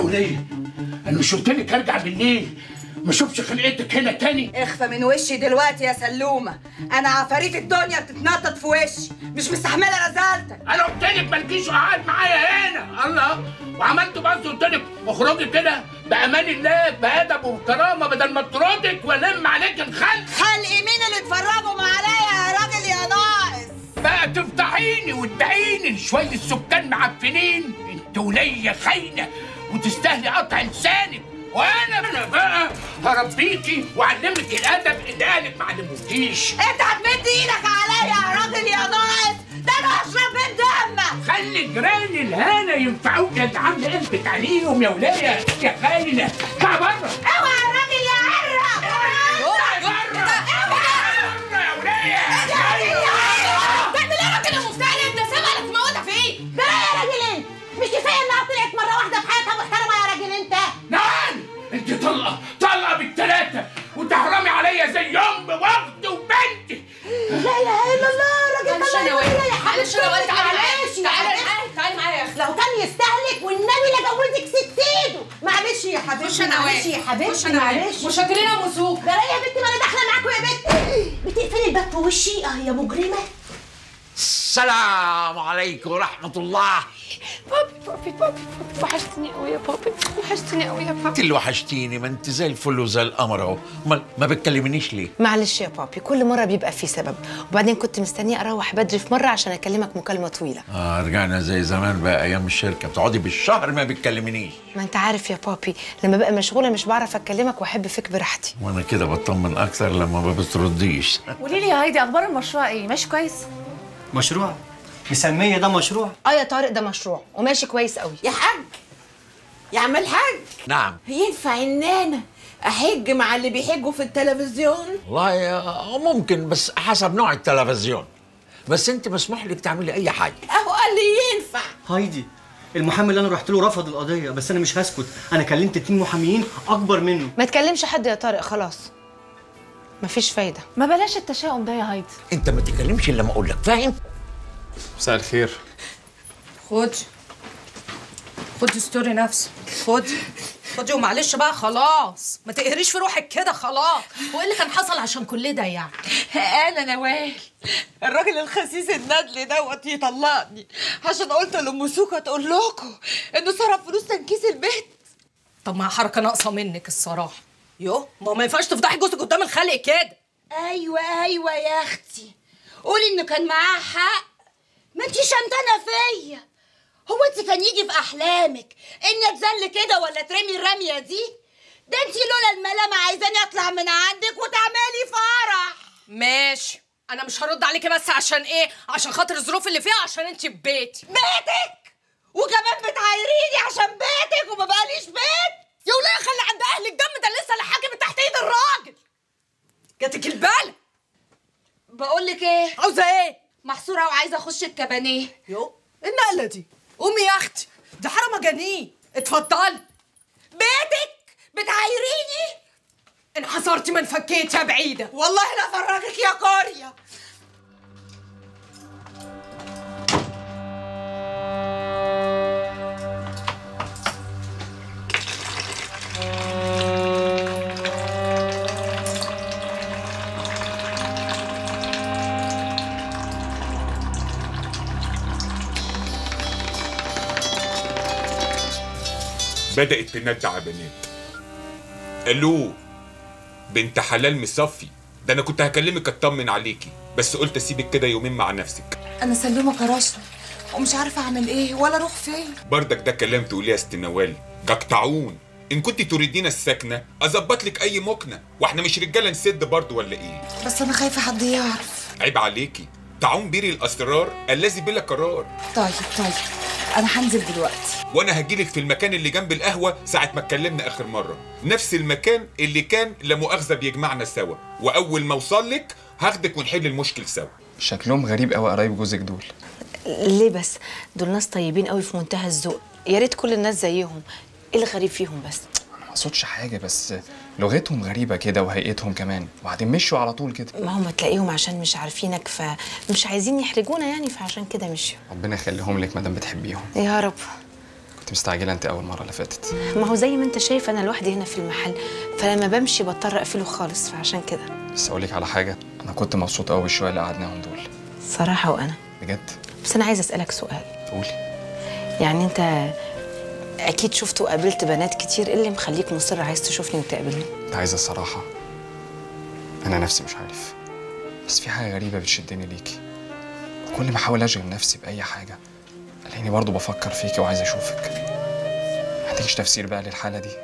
وليه؟ انا مش قلت لك ارجع بالليل ما اشوفش خلقتك هنا تاني؟ اخفى من وشي دلوقتي يا سلومه، انا عفاريت الدنيا بتتنطط في وشي، مش مستحمله رزالتك. انا قلت لك مالكيش قاعد معايا هنا، الله، وعملت بس قلت لك اخرجي كده بامان الله بادب وبكرامه بدل ما اطردك والم عليك الخلق. خلق مين اللي اتفرجوا عليا يا راجل يا ناقص؟ بقى تفتحيني وتبيعيني شويه سكان معفنين، انت وليا خاينه وتستاهلي قطع لسانك، وانا بقى هربيكي واعلمك الادب اللي اهلك ما علموكيش. انت هتمد ايدك عليا يا راجل يا ناقص؟ ده انا هشرب من دمك. خلي جيران الهنا ينفعوك يا عم قلبك عليهم يا ولايه يا خاينه. اطلع بره. اوعى يا راجل يا عرق. اوعى بره. اوعى يا ولايه. تعمل ايه يا راجل المفتري؟ انت سامع لك موتها فين؟ ده يا راجل انت مش كفايه انها طلعت مره واحده في حياتها محترمه يا راجل انت؟ نعم انت طلقه بالثلاثه وتحرمي عليا زي ام واختي وبنتي. لا اله الا الله يا راجل. معلش انا والد، معلش انا والد، تعالي معايا يا اختي. لو كان يستهلك والنبي لجوزك ست ايده. معلش يا حبيبتي، معلش يا حبيبتي، معلش. مشكرين يا مسوق. ده يا بنتي ما انا داخله معاكوا يا بنتي. بتقفلي الباب في وشي يا مجرمه. السلام عليكم ورحمه الله. بابي وحشتني قوي يا بابي، وحشتني قوي يا بابي. انت اللي وحشتيني، ما انت زي الفل وزي القمر اهو. ما بتكلمنيش ليه؟ معلش يا بابي، كل مره بيبقى في سبب، وبعدين كنت مستنيه اروح بدري في مره عشان اكلمك مكالمه طويله. رجعنا زي زمان بقى، ايام الشركه بتقعدي بالشهر ما بتكلمنيش. ما انت عارف يا بابي لما ببقى مشغوله مش بعرف اكلمك واحب فيك براحتي. وانا كده بطمن اكتر لما ما بترديش. قولي لي يا هايدي، اخبار المشروع ايه؟ ماشي كويس؟ مشروع؟ مسميه ده مشروع؟ يا طارق ده مشروع وماشي كويس قوي. يا حاج، يا عم الحاج، نعم. ينفع ان انا احج مع اللي بيحجوا في التلفزيون؟ والله ممكن، بس حسب نوع التلفزيون. بس انت مسموح لك تعملي اي حاجه. اهو قال لي ينفع. هايدي، المحامي اللي انا رحت له رفض القضيه، بس انا مش هسكت. انا كلمت 2 محاميين اكبر منه. ما تكلمش حد يا طارق، خلاص مفيش فايده. ما بلاش التشاؤم ده يا هايدي. انت ما تتكلمش الا لما اقول لك، فاهم؟ مساء الخير. خدي ستوري نفسه، خدي ومعلش بقى خلاص، ما تقهريش في روحك كده خلاص. وايه اللي كان حصل عشان كل ده يعني؟ انا نوال الراجل الخسيس الندل دوت يطلقني عشان قلت لام سوكه تقول لكم انه صرف فلوس تنكيس البيت. طب ما حركه ناقصه منك الصراحه. ما ينفعش تفضحي جوزك قدام الخلق كده. ايوه يا اختي، قولي انه كان معاه حق، ما انتي شمتانه فيا. هو انت كان يجي في احلامك اني اتذل كده ولا ترمي الرميه دي؟ ده انت لولا الملامه عايزاني اطلع من عندك وتعملي فرح. ماشي، انا مش هرد عليكي، بس عشان ايه؟ عشان خاطر الظروف اللي فيها، عشان انت في بيتي. بيتك؟ وكمان بتعايريني عشان بيتك وما بقاليش بيت؟ يا وليه خلي عند اهلك دم، ده لسه اللي حاكم تحت ايد الراجل. جاتك البالة. بقول لك ايه؟ عاوزه ايه؟ محصوره وعايزه اخش الكبانيه. النقله دي قومي يا اختي، دي حرمه جنين. اتفضلي. بيتك بتعايريني؟ انحصرتي ما انفكيت يا بعيده. والله لا افرجك يا كوريا. بدأت تندع بنات. الو بنت حلال مصفي، ده انا كنت هكلمك اطمن عليكي، بس قلت اسيبك كده يومين مع نفسك. انا سلومه كرشني ومش عارفه اعمل ايه ولا اروح فين. بردك ده كلام تقوليه يا ست نوال، جقطعون. ان كنت تريدين السكنه اظبط لك اي مكنه، واحنا مش رجاله نسد برضه ولا ايه؟ بس انا خايفه حد يعرف. عيب عليكي، طاعون بيري الاسرار الذي بلا قرار. طيب انا هنزل دلوقتي، وانا هجيلك في المكان اللي جنب القهوه ساعه ما اتكلمنا اخر مره، نفس المكان اللي كان لا مؤاخذه بيجمعنا سوا، واول ما اوصل لك هاخدك ونحل المشكل سوا. شكلهم غريب قوي قرايب جوزك دول. ليه بس؟ دول ناس طيبين قوي في منتهى الذوق، يا ريت كل الناس زيهم. ايه الغريب فيهم بس؟ انا ما اقصدش حاجه، بس لغتهم غريبه كده وهيئتهم كمان، وبعدين مشوا على طول كده. ما هم تلاقيهم عشان مش عارفينك فمش عايزين يحرجونا يعني، فعشان كده مشوا. ربنا يخليهم لك مادام بتحبيهم. يا رب. كنت مستعجله انت اول مره اللي فاتت. ما هو زي ما انت شايف انا لوحدي هنا في المحل، فلما بمشي بضطر اقفله خالص، فعشان كده. بس اقول لك على حاجه، انا كنت مبسوط قوي بالشويه اللي قعدناهم دول صراحه. وانا بجد. بس انا عايزه اسالك سؤال. قولي. يعني انت اكيد شفت وقابلت بنات كتير، ايه اللي مخليك مصر عايز تشوفني وتقابلني؟ انت عايزه الصراحه؟ انا نفسي مش عارف، بس في حاجه غريبه بتشدني ليكي. كل ما احاول اشغل نفسي باي حاجه الاقيني برضه بفكر فيكي وعايز اشوفك. ما عندكش تفسير بقى للحاله دي؟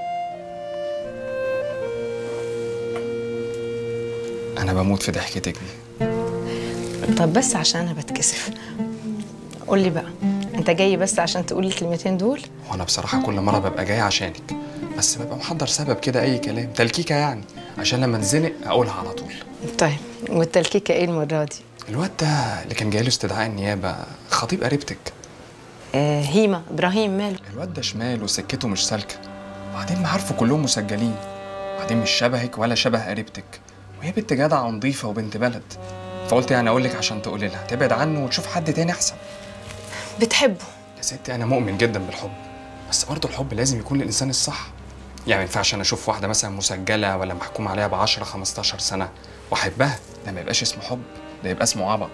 انا بموت في ضحكتك دي. طب بس عشان انا بتكسف، قول لي بقى، انت جاي بس عشان تقول الكلمتين دول؟ وانا بصراحه كل مره ببقى جاي عشانك، بس ببقى محضر سبب كده، اي كلام تلكيكه يعني، عشان لما اتزنق اقولها على طول. طيب والتلكيكه ايه المره دي؟ الواد ده اللي كان جاي له استدعاء النيابه، خطيب قريبتك. هيما ابراهيم، ماله؟ الواد ده شمال وسكته مش سالكه، وبعدين معارفه كلهم مسجلين، وبعدين مش شبهك ولا شبه قريبتك، وهي بنت جدعه ونظيفه وبنت بلد، فقلت يعني اقول لك عشان تقولي لها تبعد عنه وتشوف حد تاني احسن. بتحبه؟ يا ستي انا مؤمن جدا بالحب، بس برضه الحب لازم يكون للانسان الصح. يعني ما ينفعش انا اشوف واحده مثلا مسجله ولا محكوم عليها ب 10 15 سنه واحبها، ده ما يبقاش اسمه حب، ده يبقى اسمه عبط.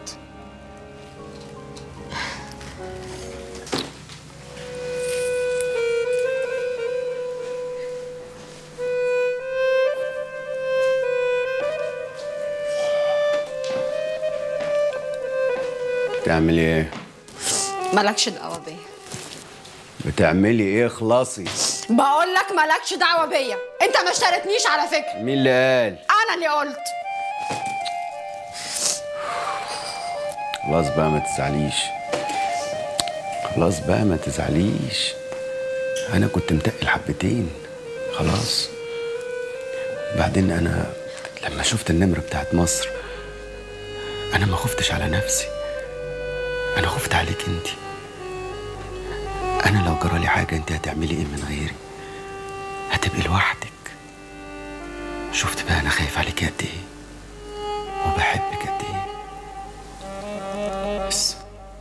بتعملي ايه؟ مالكش دعوه بيا. بتعملي ايه؟ خلاصي. بقول لك مالكش دعوه بيا، انت ما اشتريتنيش على فكره. مين اللي قال؟ انا اللي قلت. خلاص بقى ما تزعليش، خلاص بقى ما تزعليش، انا كنت متقل حبتين خلاص. بعدين انا لما شفت النمرة بتاعت مصر انا ما خفتش على نفسي، انا خفت عليك انت. انا لو جرالي حاجه انت هتعملي ايه من غيري؟ هتبقي لوحدك. شفت بقى انا خايف عليك قد ايه وبحبك قد ايه. بس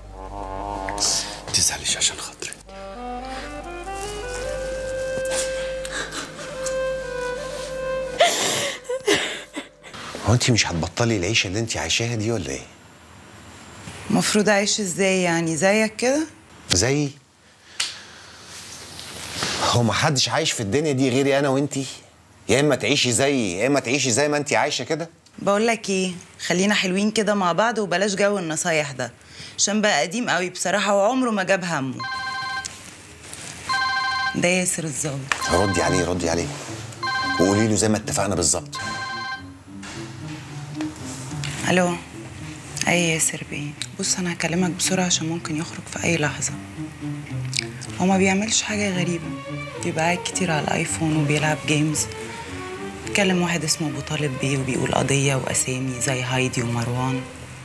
متزعليش عشان خاطري. هو انت مش هتبطلي العيشه اللي انت عايشاها دي ولا ايه؟ المفروض اعيش ازاي يعني؟ زيك كده؟ زيي؟ هو ما حدش عايش في الدنيا دي غيري انا وانتي؟ يا اما تعيشي زيي يا اما تعيشي زي ما انتي عايشه كده. بقول لك ايه، خلينا حلوين كده مع بعض وبلاش جو النصايح ده، عشان بقى قديم قوي بصراحه وعمره ما جاب همه. ده ياسر الظابط. ردي عليه ردي عليه وقولي له زي ما اتفقنا بالظبط. الو. اي ياسر بيه، بص انا هكلمك بسرعه عشان ممكن يخرج في اي لحظه. هو ما بيعملش حاجه غريبه، بيبقى قاعد كتير على الايفون وبيلعب جيمز. بيتكلم واحد اسمه ابو طالب بيه وبيقول قضيه واسامي زي هايدي ومروان.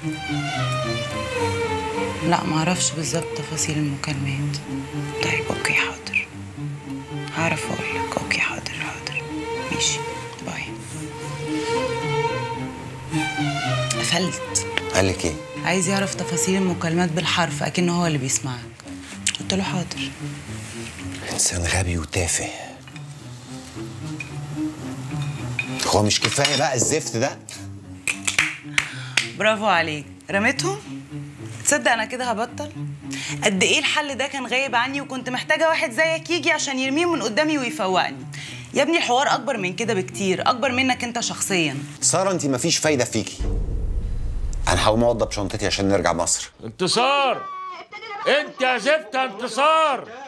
لا معرفش بالظبط تفاصيل المكالمات. طيب اوكي حاضر، هعرف اقول لك. اوكي حاضر حاضر ماشي باي. قفلت. قال لك ايه؟ عايز يعرف تفاصيل المكالمات بالحرف، اكنه هو اللي بيسمعك. قلت له حاضر. انسان غبي وتافه. هو مش كفايه بقى الزفت ده؟ برافو عليك، رميتهم؟ تصدق انا كده هبطل؟ قد ايه الحل ده كان غايب عني وكنت محتاجه واحد زيك يجي عشان يرميه من قدامي ويفوقني. يا ابني الحوار اكبر من كده بكتير، اكبر منك انت شخصيا. ساره انت مفيش فايده فيكي. انا هقوم اوضب شنطتي عشان نرجع مصر. انتصار، انت يا زفت انتصار.